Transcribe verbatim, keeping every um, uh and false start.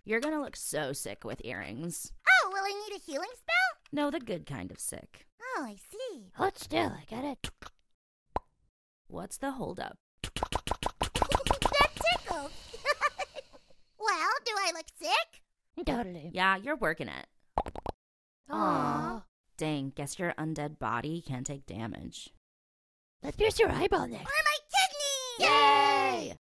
You're gonna look so sick with earrings. Oh, will I need a healing spell? No, the good kind of sick. Oh, I see. Hold still, I got it. What's the holdup? That tickled. Well, do I look sick? Totally. Yeah, you're working it. Aww. Dang, guess your undead body can't take damage. Let's pierce your eyeball next. Or my kidney! Yay!